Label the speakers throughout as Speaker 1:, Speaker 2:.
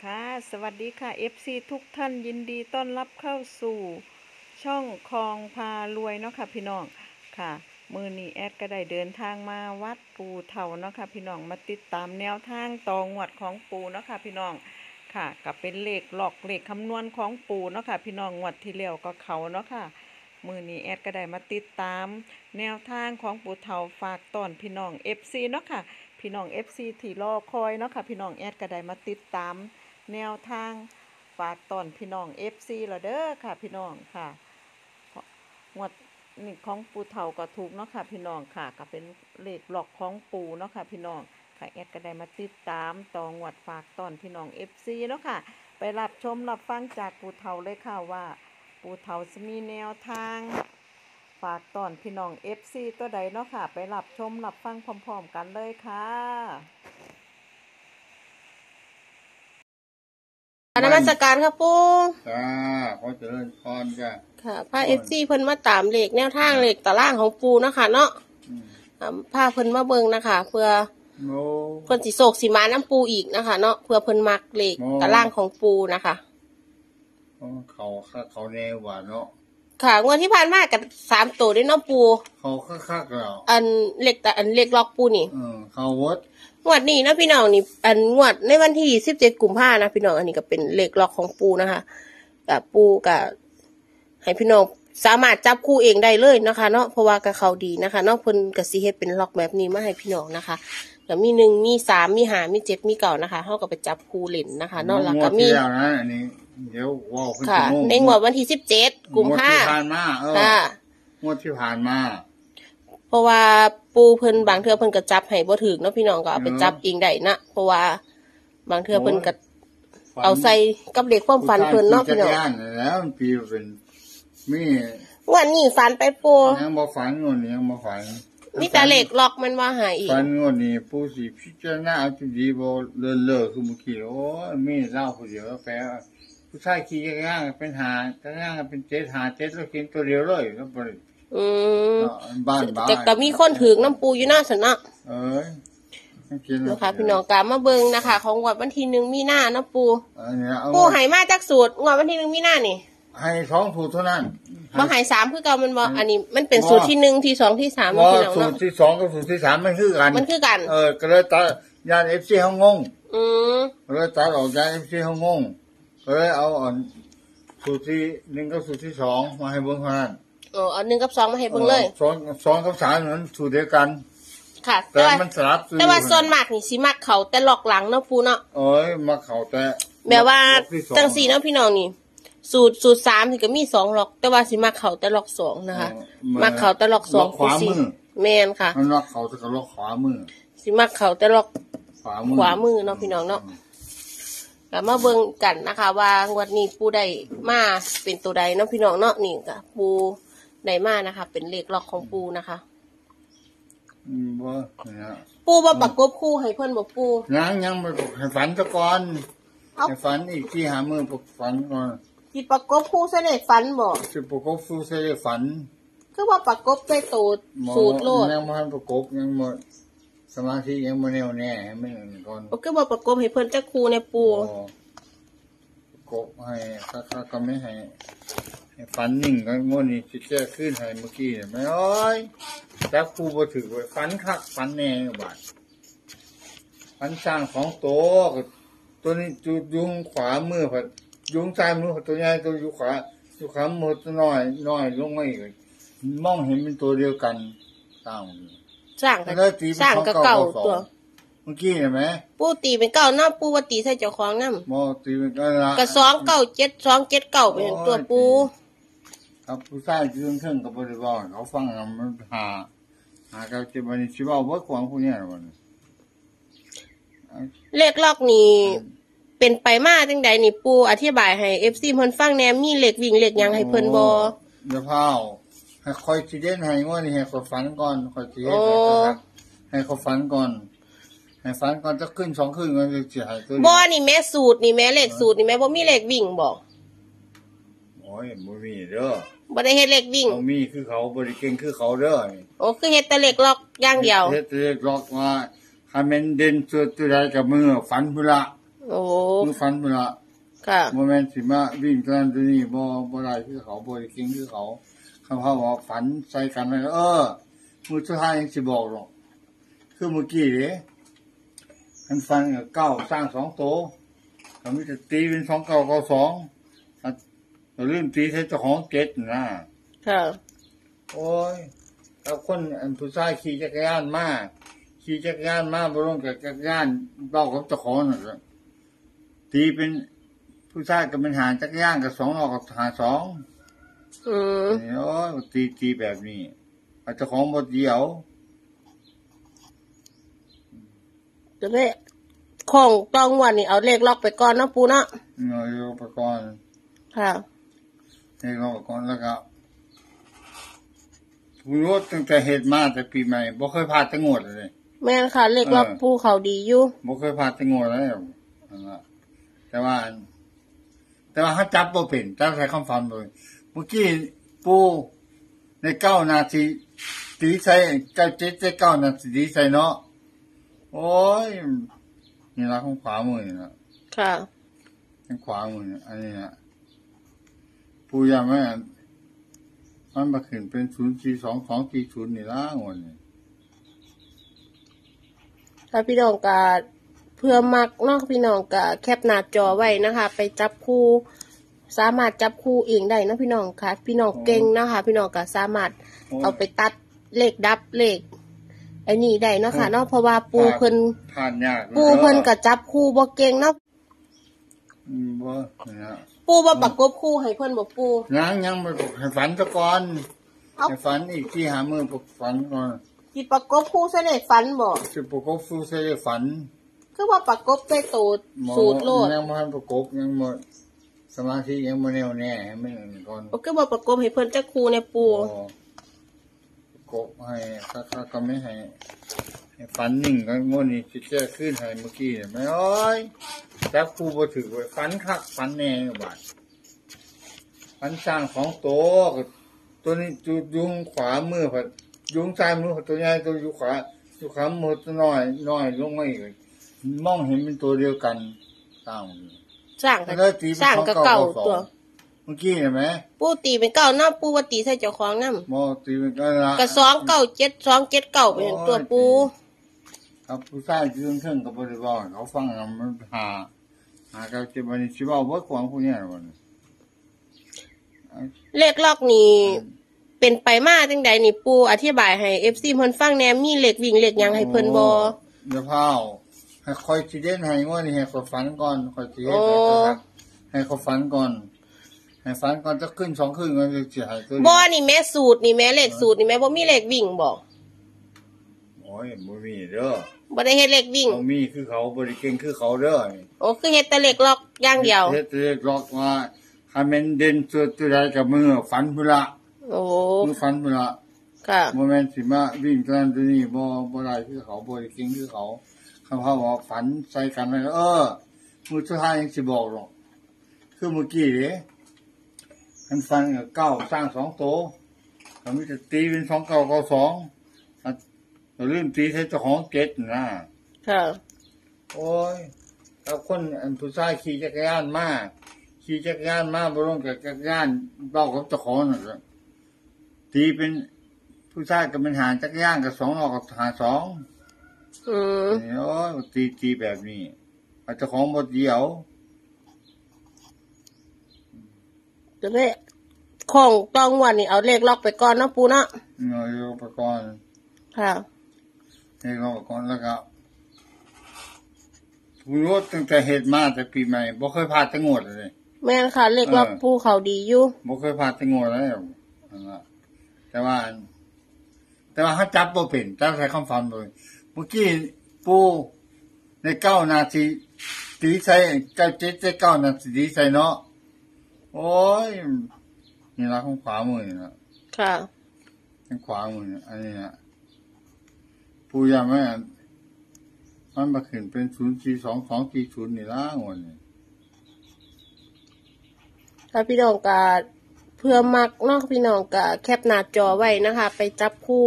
Speaker 1: ค่ะสวัสดีค่ะ FC ทุกท่านยินดีต้อนรับเข้าสู่ช่องคลองพารวยเนาะค่ะพี่น้องค่ะมือนี้แอดก็ได้เดินทางมาวัดปูเถาเนาะค่ะพี่น้องมาติดตามแนวทางต่องวดของปูเนาะค่ะพี่น้องค่ะก็เป็นเลขหลอกเลขคำนวณของปูเนาะค่ะพี่น้องงวดที่แล้วก็เขาเนาะค่ะมือนี้แอดก็ได้มาติดตามแนวทางของปูเถาฝากตอนพี่น้อง FC เนาะค่ะพี่น้อง FC ที่รอคอยเนาะค่ะพี่น้องแอดก็ได้มาติดตามแนวทางฝากตอนพี่น้อง FC ละเด้อค่ะพี่น้องค่ะงวดนี่ของปูเฒ่าก็ถูกเนาะค่ะพี่น้องค่ะก็เป็นเลขหลอกของปูเนาะค่ะพี่น้องค่ะแอดก็ได้มาติดตามต่องวดฝากตอนพี่น้อง FC เนาะค่ะไปรับชมรับฟังจากปูเฒ่าเลยค่ะว่าปูเฒ่าจะมีแนวทางฝากตอนพี่น้อง FC ตัวใดเนาะค่ะไปรับชมรับฟังพร้อมๆกันเลยค่ะ
Speaker 2: นมัสการครับปู่
Speaker 3: จ้าขอเจริญพรจ้า
Speaker 2: ค่ะพาFCเพิ่นมาตามเลขแนวทางเลขตารางของปู่เนาะค่ะเนาะพาเพิ่นมาเบิ่งนะคะเพื่อเพิ่นสิโศกสิมาน้ำปูอีกนะคะเนาะเพื่อเพิ่นมักเลขตารางของปูนะคะ
Speaker 3: เขาแนวว่าเนาะ
Speaker 2: ค่ะงวดที่ผ่านมากับ3ตัวด้วยเนาะปู
Speaker 3: เขาคักแล้ว
Speaker 2: อันเลขล็อกปูนี่
Speaker 3: เขาวด
Speaker 2: งวดนี้นะพี่น้องนี่อันงวดในวันที่17กุมภาพันธ์นะพี่น้องอันนี้ก็เป็นเลขล็อกของปูนะคะกับปูกับให้พี่น้องสามารถจับคู่เองได้เลยนะคะเนาะเพราะว่ากับเขาดีนะคะเนาะเพิ่นก็สิเฮ็ดเป็นล็อกแบบนี้มาให้พี่น้องนะคะแล้วมี1มี3มี5มี7มี9นะคะเฮาก็ไปจับคู่เล่นนะคะเนาะแล้วก็มี
Speaker 3: อันนี้เดี๋ยวว้าว
Speaker 2: ค่ะในงวดวันที่17กุมภาพันธ์
Speaker 3: ค่ะงวดที่ผ่านมา
Speaker 2: เพราะว่าปูเพิ่นบางเทื่อเพิ่นก็จับให้บ่ถูกเนาะพี่น้องก็เอาไปจับเองได้นะเพราะว่าบางเทื่อเพิ่นก็เอาใส่กับเลขความฝันเพิ่นเนาะพี่น้อง
Speaker 3: แล้วปีเป็นมี
Speaker 2: วันนี้ฝันไปปู
Speaker 3: ยังบ่ฝันงวดนี้ยังบ่ฝัน
Speaker 2: มีแต่เลขล็อกมันว่าหาอีก
Speaker 3: ฝันงวดนี้ปูสิพิจารณาเอาจุดดีบ่เลิศคือเมื่อกี้โอ้มีเล่าผู้เดียวแปลผู้ชายขี่ย่างเป็นหาย่างเป็น7หา7แล้วกินตัวเดียวเลยแล้วบ่บ้าน
Speaker 2: แต่ก็มีคนถือน้ำปูอยู่หน้าสนะ
Speaker 3: นะคะ
Speaker 2: พี่น้องกามาเบิ่งนะคะของวันที่1มีนาเนาะปูให้มาจากสูตรงวดวันที่1มีนานี่
Speaker 3: ให้2สูตรเท่านั้น
Speaker 2: บ่ให้3คือเก่ามันบ่อันนี้มันเป็นสูตรที่1ที่2ที่3
Speaker 3: พี่น้องเนาะสูตรที่2กับสูตรที่3มันคือกันก็เลยตัดญาติ FC เฮางงก็เลยตัดออกญาติ FC เฮางงก็เลยเอาสูตรที่1กับสูตรที่2มาให้เบิ่งเท่านั้น
Speaker 2: เอา1กับ2มาให้เบิ่งเลย
Speaker 3: 2กับ3นั้นสูตรเดียวกัน
Speaker 2: ค่ะ
Speaker 3: แต่มันสลับ
Speaker 2: แต่ว่าส่วนมากนี่สิมักเขาแต่หลอกหลังเนาะปูเนาะ
Speaker 3: มักเขาแต่
Speaker 2: แบบว่าจัง4เนาะพี่น้องนี่สูตร3นี่ก็มี2หลอกแต่ว่าสิมักเขาแต่หลอก2นะคะมักเขาแต่หลอก2
Speaker 3: ขวามือ
Speaker 2: แม่นค่ะ
Speaker 3: มันมักเขาแต่หลอกขวามือ
Speaker 2: สิมักเขาแต่หลอกขวามือเนาะพี่น้องเนาะก็มาเบิ่งกันนะคะว่างวดนี้ปูได้มาเป็นตัวใดเนาะพี่น้องเนาะนี่ก็ปูได้มานะคะเป็นเลขล็อกของปูนะคะปูบ่ประกบคู่ให้เพิ่นบ่ปู
Speaker 3: ยังบ่ให้ฝันซะก่อนให้ฝันอีกที่หามื้อฝันก่อน
Speaker 2: สิประกบคู่ใส่เลขฝันบ่
Speaker 3: สิประกบคู่ใส่เลขฝัน
Speaker 2: คือว่าประกบใส่ตูดสูตรโลด
Speaker 3: ยังบ่ทันประกบยังบ่สมาธิยังบ่แน่วแน่ให้มันก่อน
Speaker 2: คือว่าประกบให้เพิ่นจักคู่ในปู
Speaker 3: ประกบให้ก็ไม่ให้ฝันนิ่งก็งวดนี้สิแก้ขึ้นให้เมื่อกี้เนี่ยไม่โอ้ยจับคู่บ่ถือไว้ฝันคักฝันแน่บาดฝันสร้างของโตตัวนี้ยุงขวามือผัดยุงซ้ายมือตัวใหญ่ตัวอยู่ขวามือตัวน้อยลงมาอีกมองเห็นเป็นตัวเดียวกัน
Speaker 2: สร้างกับเก่าตัว
Speaker 3: เมื่อกี้เห็นไหม
Speaker 2: ปูตีเป็นเก่าเนาะปูว่าตีใส่เจ้าของนำ
Speaker 3: บ่ตีเป็นก็ละ
Speaker 2: ก็2 9 7 2 7 9เป็นตัวปู
Speaker 3: ครับผู้ชายยืนเทิงกับบริวารเขาฟังมันหาเขาจะบันทึกว่าเวิร์กของพวกนี้วัน
Speaker 2: เลขล็อกนี่เป็นไปมาจังใดนี่ปูอธิบายให้ FC เพิ่นฟังแหน่มีเลขวิ่งเลขหยังให้เพิ่นบ่
Speaker 3: เดี๋ยวพาให้คอยสิเด่นให้ว่านี่ให้เขาฝันก่อนคอยสิให้เขาฝันก่อนให้ฝันก่อนจะขึ้น2ขึ้นมันจะสิให้ตัว
Speaker 2: บ่นี่แม่สูตรนี่แม่เลขสูตรนี่แม่บ่มีเลขวิ่งบ่
Speaker 3: โอ้ยบ่มีเด้อ
Speaker 2: บ่ได้เฮ็ดเลขวิ่ง
Speaker 3: บ่มีคือเขาบ่ได้เก่งคือเขาเด้อ
Speaker 2: คือเฮ็ดแต่เลขล็อกอย่างเดียว
Speaker 3: เฮ็ดเลขล็อกว่าถ้าแม่นเด่นสุดตัวใดกับมือฝันพุ่นละ
Speaker 2: โอ้
Speaker 3: มือฟันพุ่นละ
Speaker 2: ค่ะ
Speaker 3: โมเมนต์สิมาวิ่งตอนนี้บ่ได้คือเขาบ่ได้เก่งคือเขาคำเขาบอกฝันใส่กันเลยมือสุดท้ายยังสิบอกหรอกคือเมื่อกี้เด้มันฟันกับเก้าสร้างสองโตเขาไม่จะตีเป็น2 9 9 2เราลืมตีใช้เจ้าของเจ็ดนะ
Speaker 2: ค่ะ
Speaker 3: โอ้ยแล้วคนอันผู้ชายขี่จักรยานมาบ่ลงกับจักรยานเล่ากับเจ้าของน่ะตีเป็นผู้ชายก็เป็นหาจักรยานกับ2 ล้อกับหา2
Speaker 2: อืม
Speaker 3: โอ้ยตีแบบนี้เอาเจ้าของบ่เดียว
Speaker 2: จะได้ของต้องวันนี้เอาเลขล็อกไปก่อนเนาะปูเนาะ
Speaker 3: เงยอุปกรณ์
Speaker 2: ค่ะ
Speaker 3: ให้เราอุปกรณ์แล้วก็ผู้รถตั้งแต่เหตุมาแต่ปีใหม่บ่เคยพลาดจังหวัดเลย
Speaker 2: แม่นค่ะ เลขล็อกปูเขาดีอยู่
Speaker 3: บ่เคยพลาดจังหวัดเลยนั่นล่ะแต่ว่าเขาจับบ่เป็นจับใช้คำฟันเลยเมื่อกี้ปูใน9 นาทีตีใส่9 นาทีตีใส่เนาะโอ้ยนี่ละของขวามือนี่ละ
Speaker 2: ค่ะ
Speaker 3: ทางขวามืออันนี้นะปูยาแม่มันมาขึ้นเป็น042 240นี่ละงวดนี้
Speaker 2: ถ้าพี่น้องกะเพื่อมักเนาะพี่น้องกะแคปหน้าจอไว้นะคะ ไปจับคู่ สามารถจับคู่เองได้นะพี่น้องค่ะ พี่น้องเก่งนะคะ พี่น้องกะสามารถเอาไปตัดเลขดับเลขไอ้นี่ได้เนาะค่ะเนาะเพราะว่าปูเพิ่น
Speaker 3: ผ่านยาก
Speaker 2: ปูเพิ่นกะจับคู่บ่เก่งเนาะ
Speaker 3: บ่นะ
Speaker 2: ปูบ่ประกบคู่ให้เพิ่นบ่ปู
Speaker 3: ยังไม่ให้ฝันซะก่อน
Speaker 2: เอ้า
Speaker 3: ให้ฝันอีกที่หามือฝันก่อน
Speaker 2: สิประกบคู่ใส่เลขฝันบ่
Speaker 3: สิประกบสู้ใส่ฝัน
Speaker 2: คือว่าประกบใส่ตูดสูตรโลด
Speaker 3: ยังบ่ทันประกบยังบ่สมาธิยังบ่แน่วแน่ให้มันอันนี้ก่อน
Speaker 2: บ่คือว่าประกบให้เพิ่นจักคู่เนี่ยปู
Speaker 3: ประกบให้ก็ไม่ให้ฝันนิ่งกันงวดนี้สิแก้ขึ้นให้เมื่อกี้เนี่ยไม่โอ้ยจับครูบ่ถือไว้ฝันคักฝันแน่บาดฝันสร้างของโตก็ตัวนี้ยุงขวามือผัดยุงซ้ายมือผัดตัวใหญ่ตัวอยู่ขวามือตัวน้อยลงมาอีกมองเห็นเป็นตัวเดียวกันสร้าง
Speaker 2: สร้าง
Speaker 3: แล้วตี
Speaker 2: สร้างกับเก่าตัว
Speaker 3: เมื่อกี้เห็นไหม
Speaker 2: ปูตีเป็นเก่าเนาะปูว่าตีใส่เจ้าของนำ
Speaker 3: มอตีเป็นกันละ
Speaker 2: ก็297เป็นตัวปู
Speaker 3: ครับผู้ชายยืนเครื่องกับบริวารเขาฟังมันหาเขาจะบันทึกว่าเวิร์กของพวกนี้วัน
Speaker 2: เลขล็อกนี่เป็นไปมาจังใดนี่ปูอธิบายให้ FC เพิ่นฟังแหน่มีเลขวิ่งเลขหยังให้เพิ่นบ่
Speaker 3: เดี๋ยวพาวให้คอยจีเด่นให้ว่านี่ให้เขาฝันก่อนคอยจีเด่นให้เขาฝันก่อนให้ฝันก่อนจะขึ้น2 คืนมันจะเสียหายตัว
Speaker 2: บ่นี่แม่สูตรนี่แม่เลขสูตรนี่แม่บ่มีเลขวิ่งบ่
Speaker 3: โอ้ยบ่มีเด้อ
Speaker 2: บ่ได้เฮ็ดเลขวิ่ง
Speaker 3: เขามีคือเขาบริเก่งคือเขาเด้อ
Speaker 2: โอ้คือเฮ็ดแต่เลขล็อกอย่างเดียว
Speaker 3: เฮ็ดเรียกล็อกว่าถ้ามันเด่นสุดตัวใดกับมือฝันพุ่นละ
Speaker 2: โอ้
Speaker 3: มือฝันพุ่นละ
Speaker 2: ค่ะ
Speaker 3: โมเมนต์สิมาวิ่งตอนนี้บ่ได้คือเขาบ่ได้เก่งคือเขาคำเขาบอกฝันใส่กันเลยมือสุดท้ายยังสิบอกหรอกคือเมื่อกี้เด้มันฟันกับเก้าสร้าง2 โตเขาไม่จะตีเป็น2 9 9 2เราลืมตีใช้เจ้าของเจ็ดนะ
Speaker 2: ค่ะ
Speaker 3: โอ้ยแล้วคนอันผู้ชายขี่จักรยานมาบ่ลงกับจักรยานเล่ากับเจ้าของน่ะตีเป็นผู้ชายก็เป็นหาจักรยานกับ2 ล้อกับหา2
Speaker 2: อืม
Speaker 3: โอ้ยตีแบบนี้เอาเจ้าของบ่เดียว
Speaker 2: จะได้ของต้องวันนี้เอาเลขล็อกไปก่อนเนาะปูเนาะ
Speaker 3: เงยอุปกรณ์
Speaker 2: ค่ะ
Speaker 3: ให้เราอุปกรณ์แล้วก็ผู้รถตั้งแต่เหตุมาแต่ปีใหม่บ่เคยพลาดจังหวัดเลย
Speaker 2: แม่นค่ะ เลขล็อกปูเขาดีอยู่
Speaker 3: บ่เคยพลาดจังหวัดเลยนั่นล่ะแต่ว่าเขาจับบ่เป็นจับใช้คำฟันเลยเมื่อกี้ปูใน9 นาทีตีใส่9 นาทีตีใส่เนาะโอ้ยนี่ละของขวามือนี่ละ
Speaker 2: ค่ะ
Speaker 3: ทางขวามืออันนี้นะปูยาแม่มันมาขึ้นเป็น042 240นี่ละงวดนี้
Speaker 2: ถ้าพี่น้องกะเพื่อมักเนาะพี่น้องกะแคปหน้าจอไว้นะคะ ไปจับคู่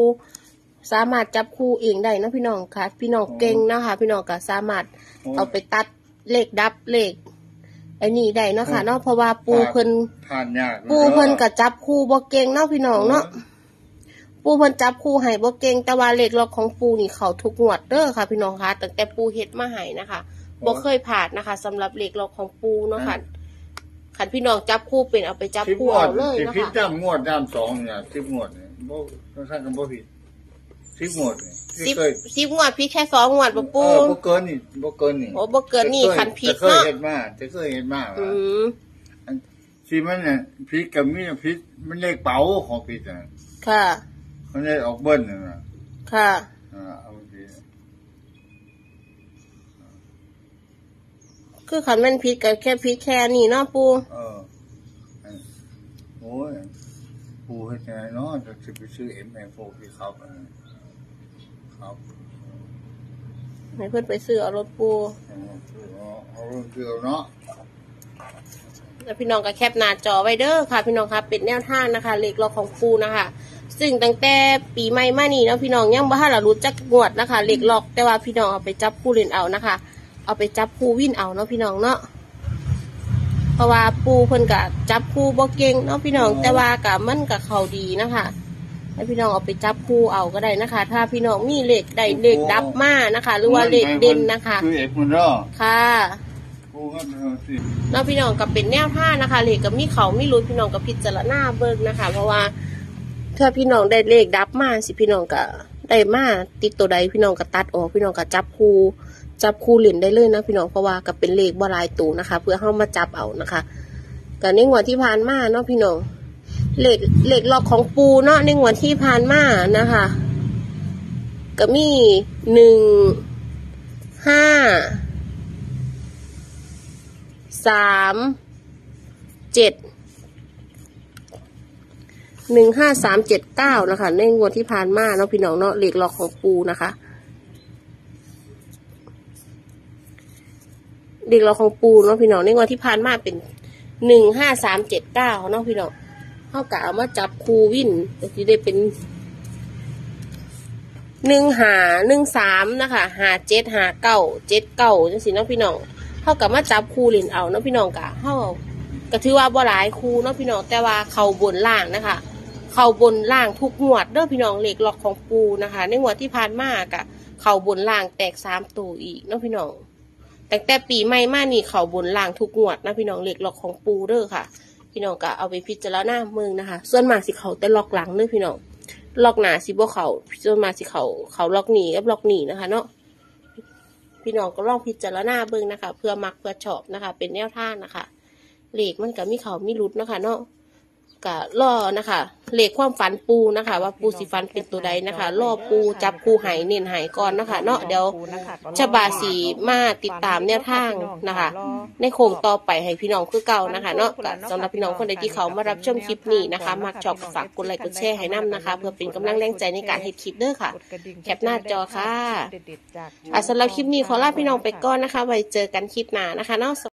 Speaker 2: สามารถจับคู่เองได้นะพี่น้องค่ะ พี่น้องเก่งนะคะ พี่น้องกะสามารถเอาไปตัดเลขดับเลขไอ้นี่ได้เนาะค่ะเนาะเพราะว่าปูเพิ่น
Speaker 3: ผ่านยาก
Speaker 2: ปูเพิ่นก็จับคู่บ่เก่งเนาะพี่น้องเนาะปูเพิ่นจับคู่ให้บ่เก่งแต่ว่าเลขล็อกของปูนี่เขาทุกงวดเด้อค่ะพี่น้องคะตั้งแต่ปูเฮ็ดมาให้นะคะบ่เคยพลาดนะคะสำหรับเลขล็อกของปูเนาะค่ะคันพี่น้องจับคู่เป็นเอาไปจับคู่เอาเลย
Speaker 3: สิ
Speaker 2: เนาะ
Speaker 3: ผิด
Speaker 2: ค่ะ
Speaker 3: ตามงวดตาม2เนี่ย10งวดเนี่ยบ่ท่านก็บ่ผิด10งวดนี่
Speaker 2: 10งวดพี่แค่2งวดบ่ปู
Speaker 3: บ่เกินนี่บ่เกินนี่
Speaker 2: โอ้บ่เกินนี่คันผิด
Speaker 3: เคย
Speaker 2: เนาะ
Speaker 3: เฮ็ดมาสิมันน่ะผิดก็มีผิดมันเลขเป๋าของผิดน่ะ
Speaker 2: ค่ะ
Speaker 3: มันเลขออกเบิ้ลน่ะ
Speaker 2: ค่ะ
Speaker 3: เอาดี
Speaker 2: คือคันแม่นผิดก็แค่ผิดแค่นี้เนาะปู
Speaker 3: โอ้ยปูเฮ็ดจังไดเนาะจะสิไปซื้อ M4 ที่เขาครับ
Speaker 2: ให้เพิ่นไปซื้อเอารถปู
Speaker 3: เอาเรื่องเดียวเนาะ
Speaker 2: แล้วพี่น้องก็แคปหน้าจอไว้เด้อค่ะพี่น้องครับเป็นแนวทางนะคะเลขล็อกของปูนะคะซึ่งตั้งแต่ปีใหม่มานี่เนาะพี่น้องยังบ่ทันรู้จักงวดนะคะเลขล็อกแต่ว่าพี่น้องเอาไปจับคู่เล่นเอานะคะเอาไปจับคู่วิ่นเอาเนาะพี่น้องเนาะเพราะว่าปูเพิ่นก็จับคู่บ่เก่งเนาะพี่น้องแต่ว่าก็มันก็เข้าดีนะคะให้พี่น้องเอาไปจับคู่เอาก็ได้นะคะ ถ้าพี่น้องมีเลขได้เลขดับมานะคะ หรือว่าเลขเด่นนะคะ
Speaker 3: คือเอกมันเนาะ
Speaker 2: ค่ะ
Speaker 3: ปูก็สิ
Speaker 2: เนาะพี่น้องก็เป็นแนวทางนะคะเลขกับมีเขามีรุ้พี่น้องก็พิจารณาเบิ่งนะคะ เพราะว่าถ้าพี่น้องได้เลขดับมาสิพี่น้องก็ได้มาติดตัวใดพี่น้องก็ตัดออกพี่น้องก็จับคู่เล่นได้เลยนะพี่น้องเพราะว่าก็เป็นเลขบ่หลายตัวนะคะ เพื่อเฮามาจับเอานะคะก็ในงวดที่ผ่านมาเนาะพี่น้องเลขล็อกของปูเนาะในงวดที่ผ่านมานะคะก็มี15379นะคะในงวดที่ผ่านมาเนาะพี่น้องเนาะเลขล็อกของปูนะคะเลขล็อกของปูเนาะพี่น้องในงวดที่ผ่านมาเป็น15379เนาะพี่น้องเท่ากับเอามาจับคูวินก็จะได้เป็น1513นะคะ575979จังซี่เนาะพี่น้องเท่ากับมาจับคูเล่นเอาเนาะพี่น้องกะเฮาก็ถือว่าบ่หลายคูเนาะพี่น้องแต่ว่าเข้าบนล่างนะคะเข้าบนล่างทุกงวดเด้อพี่น้องเลขล็อกของปูนะคะในงวดที่ผ่านมากะเข้าบนล่างแตก3ตัวอีกเนาะพี่น้องแต่ปีใหม่มานี่เข้าบนล่างทุกงวดนะพี่น้องเลขล็อกของปูเด้อค่ะพี่น้องก็เอาไปพิจารณาเมืองนะคะส่วนมากสิเขาแต่ล็อกหลังเด้อพี่น้องล็อกหน้าสิบ่เขาส่วนมากสิเขาล็อกหนีกับล็อกหนีนะคะเนาะพี่น้องก็ลองพิจารณาเบิ่งนะคะเพื่อมักเพื่อชอบนะคะเป็นแนวทางนะคะเลขมันก็มีเขามีรุดนะคะเนาะก็รอนะคะเลขความฝันปูนะคะว่าปูสิฝันเป็นตัวใดนะคะรอปูจับคู่ไหเน้นไหก่อนนะคะเนาะเดี๋ยวฉบาสีมาติดตามแนวทางนะคะในโค้งต่อไปให้พี่น้องคือเก่านะคะเนาะก็สำหรับพี่น้องคนใดที่เขามารับชมคลิปนี้นะคะมักชอบฝากกดไลค์กดแชร์ให้นํนะคะเพื่อเป็นกำลังแรงใจในการเฮ็ดคลิปเด้อค่ะแคปหน้าจอค่ะสำหรับคลิปนี้ขอลาพี่น้องไปก่อนนะคะไว้เจอกันคลิปหน้านะคะเนาะ